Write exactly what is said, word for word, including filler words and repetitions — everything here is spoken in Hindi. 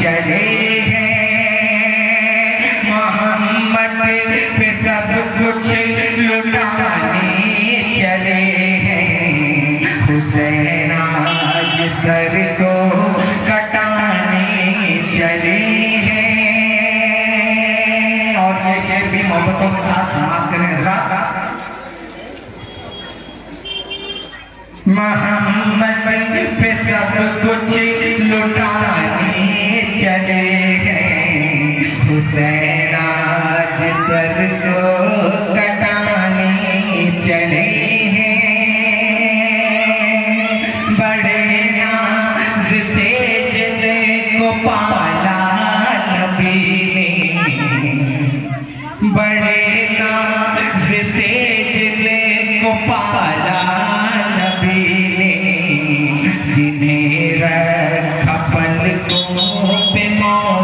चले हैं, मोहम्मद पे सब कुछ लुटाने चले हैं, हुसैन आज सर को कटाने चले हैं। और ये शेर भी मोहब्बतों के साथ समाप्त करें हज़रात। मोहम्मद पे सब कुछ लुटाने चले हैं, हुसैन आज सर को कटाने चले हैं। बड़े नाज से जिनको पाला नबी ने, बड़े नाज से जिनको पाला नबी ने, जिन्हें रखा पलकों पे मौत